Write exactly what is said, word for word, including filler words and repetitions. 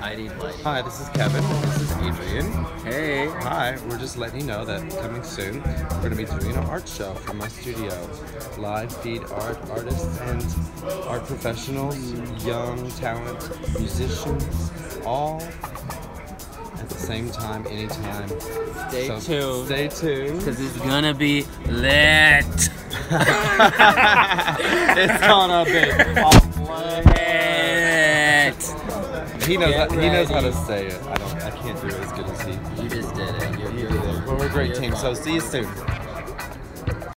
I need light. Hi, this is Kevin. This is Adrian. Hey. Hi, we're just letting you know that coming soon, we're going to be doing an art show from my studio. Live feed art, artists and art professionals, young talent, musicians, all at the same time, anytime. Stay so tuned. Stay tuned. Because it's gonna be lit. It's gonna be lit. He knows. How, he knows how to say it. I don't. I can't do it as good as he. You just did it. You're, You you're did it. Well, we're a great You're team. fun. So see you soon.